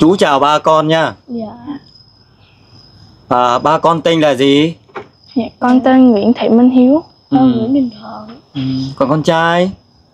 Chú chào ba con nha. Dạ. Ba con tên là gì? Dạ, con tên Nguyễn Thị Minh Hiếu. Con Nguyễn Đình Thuận. Còn con trai?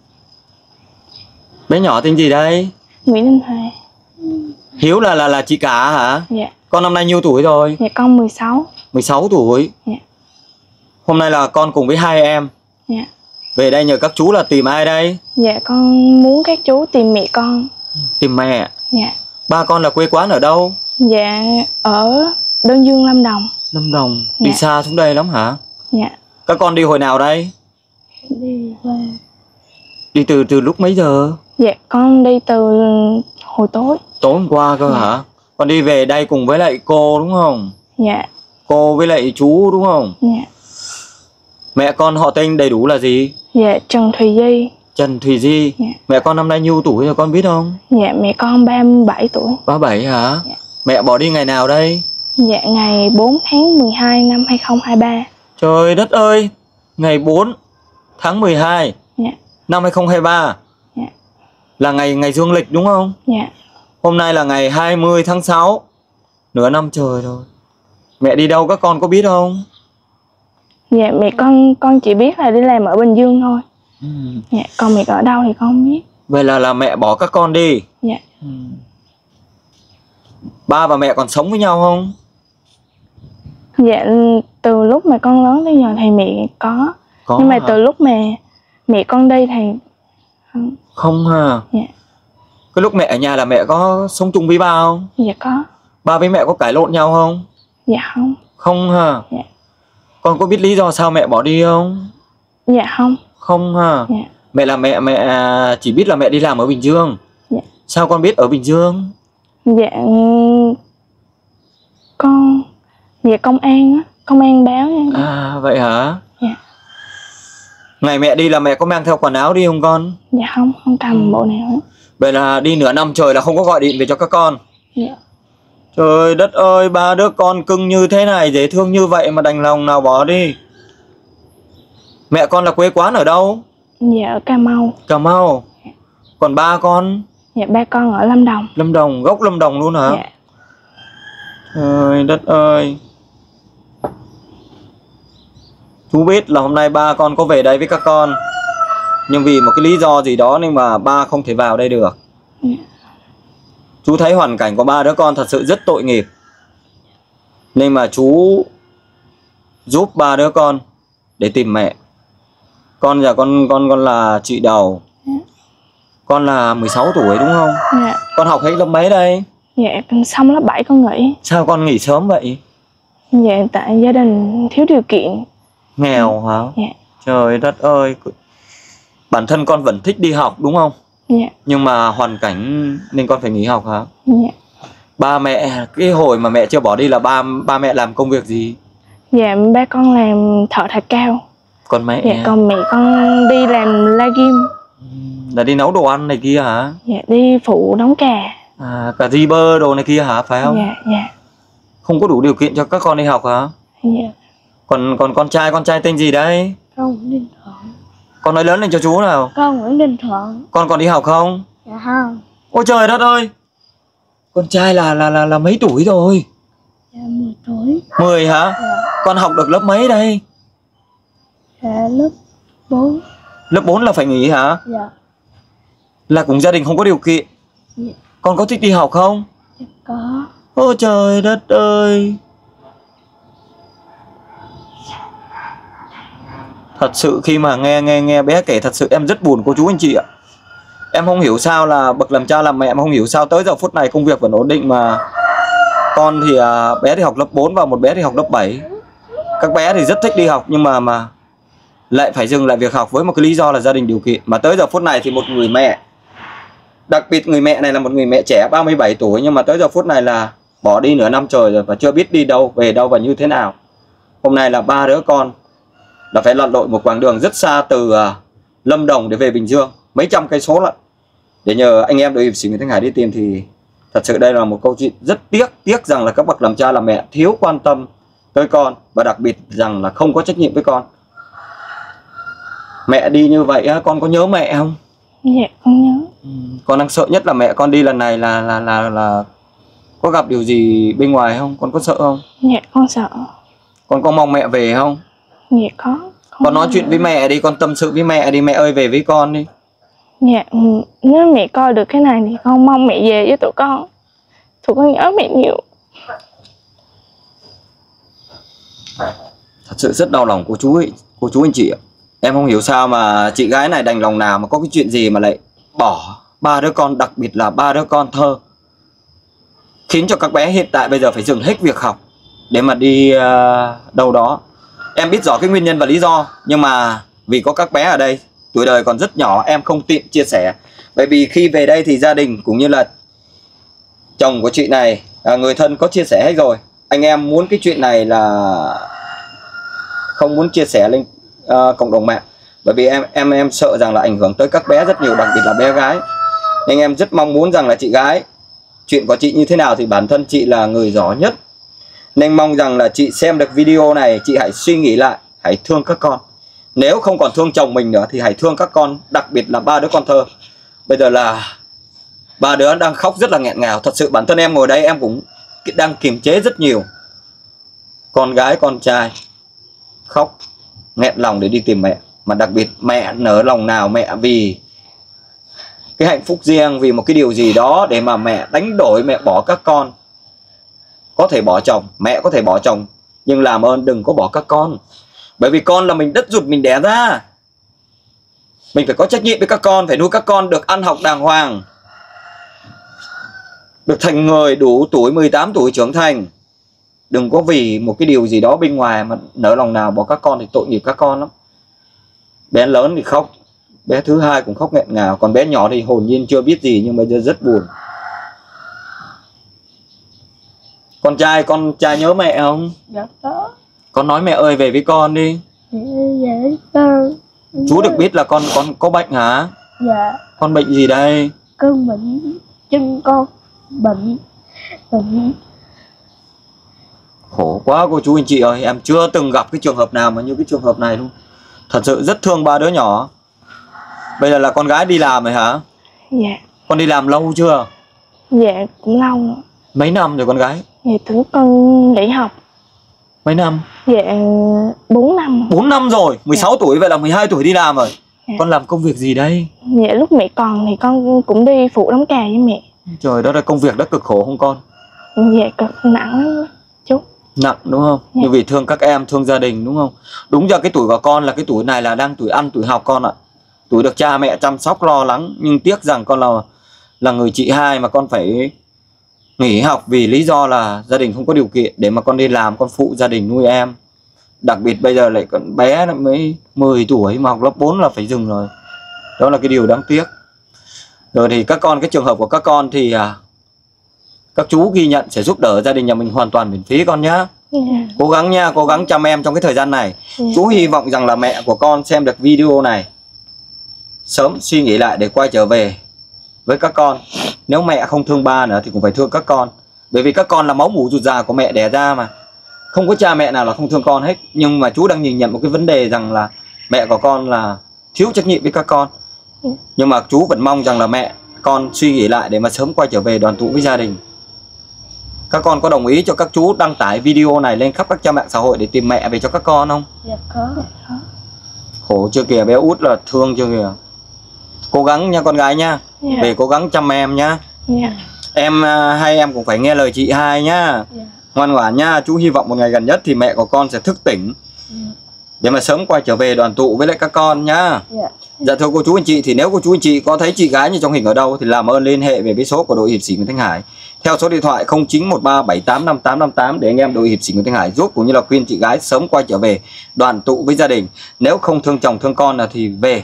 Bé nhỏ tên gì đây? Nguyễn Đình Hòa. Hiếu là chị cả hả? Dạ. Con năm nay nhiêu tuổi rồi? Dạ con 16. 16 tuổi. Dạ. Hôm nay là con cùng với hai em Dạ. về đây nhờ các chú là tìm ai đây? Dạ con muốn các chú tìm mẹ con. Tìm mẹ. Dạ. Ba con là quê quán ở đâu? Dạ ở Đơn Dương, Lâm Đồng. Lâm Đồng. Đi Dạ. xa xuống đây lắm hả? Dạ. Các con đi hồi nào đây? Đi qua. Đi từ lúc mấy giờ? Dạ con đi từ hồi tối. Tối hôm qua cơ hả? Con đi về đây cùng với lại cô đúng không? Dạ. Cô với lại chú đúng không? Dạ. Mẹ con họ tên đầy đủ là gì? Dạ Trần Thùy Di. Trần Thùy Di. Dạ. Mẹ con năm nay nhiêu tuổi rồi con biết không? Dạ mẹ con 37 tuổi. 37 hả? Dạ. Mẹ bỏ đi ngày nào đây? Dạ ngày 4 tháng 12 năm 2023. Trời đất ơi, ngày 4 tháng 12 Dạ. năm 2023. Dạ. Là ngày dương lịch đúng không? Dạ. Hôm nay là ngày 20 tháng 6. Nửa năm trời rồi. Mẹ đi đâu các con có biết không? Dạ mẹ con chỉ biết là đi làm ở Bình Dương thôi. Dạ còn mẹ ở đâu thì con không biết. Vậy là mẹ bỏ các con đi. Dạ. Ba và mẹ còn sống với nhau không? Dạ từ lúc mà con lớn tới giờ thì mẹ có. Nhưng mà hả? từ lúc mà mẹ con đi thì Không hả? dạ. Cái lúc mẹ ở nhà là mẹ có sống chung với ba không? Dạ có. Ba với mẹ có cãi lộn nhau không? Dạ không. Không hả? Dạ. Con có biết lý do sao mẹ bỏ đi không? Dạ không. Không hả? Dạ. Mẹ là mẹ chỉ biết là mẹ đi làm ở Bình Dương. Dạ. Sao con biết ở Bình Dương? Dạ con dạ công an á, công an báo nha. Vậy hả? Dạ. Ngày mẹ đi là mẹ có mang theo quần áo đi không con? Dạ không cầm bộ nào hết. Vậy là đi nửa năm trời là không có gọi điện về cho các con. Dạ. Trời đất ơi, ba đứa con cưng như thế này, dễ thương như vậy mà đành lòng nào bỏ đi. Mẹ con là quê quán ở đâu? Dạ ở Cà Mau. Cà Mau. Còn ba con? Dạ ba con ở Lâm Đồng. Lâm Đồng, gốc Lâm Đồng luôn hả? Dạ. Trời đất ơi. Chú biết là hôm nay ba con có về đây với các con, nhưng vì một cái lý do gì đó nên mà ba không thể vào đây được. Dạ. Chú thấy hoàn cảnh của ba đứa con thật sự rất tội nghiệp, nên mà chú giúp ba đứa con để tìm mẹ. Con giờ con là chị Đầu. Dạ. Con là 16 tuổi đúng không? Dạ. Con học hết lớp mấy đây? Dạ xong lớp 7 con nghỉ. Sao con nghỉ sớm vậy? Dạ tại gia đình thiếu điều kiện. Nghèo hả? Dạ. Trời đất ơi. Bản thân con vẫn thích đi học đúng không? Dạ. Nhưng mà hoàn cảnh nên con phải nghỉ học hả? Dạ. Ba mẹ, cái hồi mà mẹ chưa bỏ đi là ba mẹ làm công việc gì? Dạ ba con làm thợ thạch cao. Còn mẹ? Dạ còn mẹ con đi làm la ghim. Là đi nấu đồ ăn này kia hả? Dạ đi phụ đóng cà. Cả di bơ đồ này kia hả? Phải không? Dạ. Dạ. Không có đủ điều kiện cho các con đi học hả? Dạ. Còn con trai tên gì đấy? Con Nguyễn Đình Thuận. Con nói lớn lên cho chú nào. Con Nguyễn Đình Thuận. Con còn đi học không? Dạ không. Ôi trời đất ơi. Con trai là mấy tuổi rồi? Dạ 10 tuổi. 10 hả? Dạ. Con học được lớp mấy đây? Dạ lớp 4. Lớp 4 là phải nghỉ hả? Dạ. Là cùng gia đình không có điều kiện. Dạ. Con có thích đi học không? Dạ có. Ôi trời đất ơi. Thật sự khi mà nghe bé kể thật sự em rất buồn cô chú anh chị ạ. Em không hiểu sao là bậc làm cha làm mẹ mà không hiểu sao tới giờ phút này công việc vẫn ổn định mà con thì bé thì học lớp 4 và một bé thì học lớp 7. Các bé thì rất thích đi học nhưng mà lại phải dừng lại việc học với một cái lý do là gia đình điều kiện. Mà tới giờ phút này thì một người mẹ, đặc biệt người mẹ này là một người mẹ trẻ 37 tuổi, nhưng mà tới giờ phút này là bỏ đi nửa năm trời rồi và chưa biết đi đâu, về đâu và như thế nào. Hôm nay là ba đứa con là phải lặn lội một quãng đường rất xa từ Lâm Đồng để về Bình Dương, mấy trăm cây số lận, để nhờ anh em đội hiệp sĩ Nguyễn Thanh Hải đi tìm. Thì thật sự đây là một câu chuyện rất tiếc rằng là các bậc làm cha làm mẹ thiếu quan tâm tới con, và đặc biệt rằng là không có trách nhiệm với con. Mẹ đi như vậy con có nhớ mẹ không? Dạ con nhớ. Con đang sợ nhất là mẹ con đi lần này là Có gặp điều gì bên ngoài không? Con có sợ không? Dạ con sợ. Con có mong mẹ về không? Dạ có. Con nói chuyện với mẹ đi, con tâm sự với mẹ đi, mẹ ơi về với con đi. Dạ, nếu mẹ coi được cái này thì con mong mẹ về với tụi con. Tụi con nhớ mẹ nhiều. Thật sự rất đau lòng cô chú anh chị ạ. Em không hiểu sao mà chị gái này đành lòng nào mà có cái chuyện gì mà lại bỏ 3 đứa con, đặc biệt là 3 đứa con thơ. Khiến cho các bé hiện tại bây giờ phải dừng hết việc học để mà đi đâu đó. Em biết rõ cái nguyên nhân và lý do, nhưng mà vì có các bé ở đây, tuổi đời còn rất nhỏ, em không tiện chia sẻ. Bởi vì khi về đây thì gia đình cũng như là chồng của chị này, người thân có chia sẻ hết rồi. Anh em muốn cái chuyện này là không muốn chia sẻ lên cộng đồng mạng. Bởi vì em sợ rằng là ảnh hưởng tới các bé rất nhiều, đặc biệt là bé gái. Nên em rất mong muốn rằng là chị gái, chuyện của chị như thế nào thì bản thân chị là người rõ nhất. Nên mong rằng là chị xem được video này, chị hãy suy nghĩ lại, hãy thương các con. Nếu không còn thương chồng mình nữa thì hãy thương các con, đặc biệt là 3 đứa con thơ. Bây giờ là 3 đứa đang khóc rất là nghẹn ngào. Thật sự bản thân em ngồi đây em cũng đang kiềm chế rất nhiều. Con gái con trai khóc nghẹn lòng để đi tìm mẹ. Mà đặc biệt mẹ nỡ lòng nào mẹ vì cái hạnh phúc riêng, vì một cái điều gì đó để mà mẹ đánh đổi, mẹ bỏ các con. Có thể bỏ chồng, mẹ có thể bỏ chồng, nhưng làm ơn đừng có bỏ các con. Bởi vì con là mình đất ruột mình đẻ ra. Mình phải có trách nhiệm với các con, phải nuôi các con được ăn học đàng hoàng, được thành người đủ tuổi 18 tuổi trưởng thành. Đừng có vì một cái điều gì đó bên ngoài mà nỡ lòng nào bỏ các con thì tội nghiệp các con lắm. Bé lớn thì khóc, bé thứ hai cũng khóc nghẹn ngào, còn bé nhỏ thì hồn nhiên chưa biết gì nhưng bây giờ rất buồn. Con trai nhớ mẹ không? Dạ có. Con nói mẹ ơi về với con đi. Dạ con. Chú được biết là con có bệnh hả? Dạ. Con bệnh gì đây? Con bệnh chân con. Bệnh. Khổ quá cô chú anh chị ơi, em chưa từng gặp cái trường hợp nào mà như cái trường hợp này luôn. Thật sự rất thương 3 đứa nhỏ. Bây giờ là con gái đi làm rồi hả? Dạ. Con đi làm lâu chưa? Dạ cũng lâu rồi. Mấy năm rồi con gái? Dạ từ con nghỉ học. Mấy năm? Dạ 4 năm. 4 năm rồi, 16 tuổi vậy là 12 tuổi đi làm rồi. Dạ. Con làm công việc gì đây? Dạ lúc mẹ còn thì con cũng đi phụ đóng cà với mẹ. Trời đó là công việc đã cực khổ không con? Dạ cực nặng lắm chú. Nặng đúng không? Dạ. Nhưng vì thương các em, thương gia đình đúng không? Đúng ra cái tuổi của con là cái tuổi này là đang tuổi ăn, tuổi học con ạ. Tuổi được cha mẹ chăm sóc lo lắng. Nhưng tiếc rằng con là người chị hai mà con phải nghỉ học vì lý do là gia đình không có điều kiện để mà con đi làm, con phụ gia đình nuôi em. Đặc biệt bây giờ lại còn bé nó mới 10 tuổi mà học lớp 4 là phải dừng rồi. Đó là cái điều đáng tiếc. Rồi thì các con, cái trường hợp của các con thì các chú ghi nhận sẽ giúp đỡ gia đình nhà mình hoàn toàn miễn phí con nhá. Dạ. Cố gắng nha, cố gắng chăm em trong cái thời gian này. Dạ. Chú hy vọng rằng là mẹ của con xem được video này sớm suy nghĩ lại để quay trở về với các con. Nếu mẹ không thương ba nữa thì cũng phải thương các con. Bởi vì các con là máu mủ ruột già của mẹ đẻ ra mà. Không có cha mẹ nào là không thương con hết. Nhưng mà chú đang nhìn nhận một cái vấn đề rằng là mẹ của con là thiếu trách nhiệm với các con. Nhưng mà chú vẫn mong rằng là mẹ con suy nghĩ lại để mà sớm quay trở về đoàn tụ với gia đình. Các con có đồng ý cho các chú đăng tải video này lên khắp các trang mạng xã hội để tìm mẹ về cho các con không? Dạ có. Khổ chưa kìa, bé út là thương chưa kìa. Cố gắng nha con gái nha. Dạ. Về cố gắng chăm em nhá. Dạ. Em hai em cũng phải nghe lời chị hai nhá. Dạ. Ngoan ngoãn nha. Chú hy vọng một ngày gần nhất thì mẹ của con sẽ thức tỉnh để mà sớm quay trở về đoàn tụ với lại các con nhá. Dạ. Dạ thưa cô chú anh chị, thì nếu cô chú anh chị có thấy chị gái như trong hình ở đâu thì làm ơn liên hệ về với số của đội hiệp sĩ Nguyễn Thanh Hải theo số điện thoại 0913785858 để anh em đội hiệp sĩ Nguyễn Thanh Hải giúp cũng như là khuyên chị gái sớm quay trở về đoàn tụ với gia đình. Nếu không thương chồng thương con là thì về.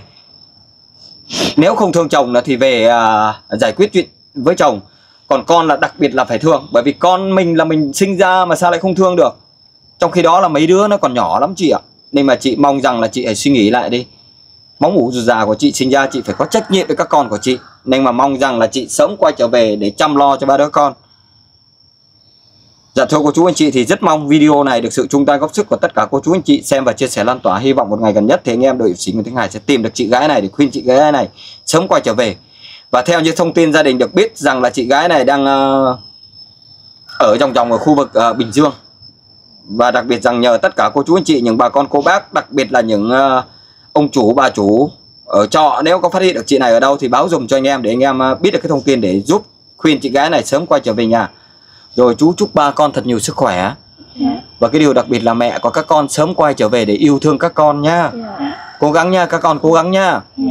Nếu không thương chồng là thì về giải quyết chuyện với chồng. Còn con là đặc biệt là phải thương, bởi vì con mình là mình sinh ra mà sao lại không thương được. Trong khi đó là mấy đứa nó còn nhỏ lắm chị ạ. Nên mà chị mong rằng là chị hãy suy nghĩ lại đi. Máu mủ ruột già của chị sinh ra chị phải có trách nhiệm với các con của chị. Nên mà mong rằng là chị sớm quay trở về để chăm lo cho 3 đứa con. Dạ thưa cô chú anh chị, thì rất mong video này được sự chung tay góp sức của tất cả cô chú anh chị xem và chia sẻ lan tỏa. Hy vọng một ngày gần nhất thì anh em đội hiệp sĩ Nguyễn Thanh Hải sẽ tìm được chị gái này để khuyên chị gái này sớm quay trở về. Và theo như thông tin gia đình được biết rằng là chị gái này đang ở vòng ở khu vực Bình Dương. Và đặc biệt rằng nhờ tất cả cô chú anh chị, những bà con cô bác, đặc biệt là những ông chủ bà chủ ở trọ, nếu có phát hiện được chị này ở đâu thì báo dùm cho anh em để anh em biết được cái thông tin để giúp khuyên chị gái này sớm quay trở về nhà. Rồi chú chúc ba con thật nhiều sức khỏe. Và cái điều đặc biệt là mẹ của các con sớm quay trở về để yêu thương các con nha. Cố gắng nha các con, cố gắng nha.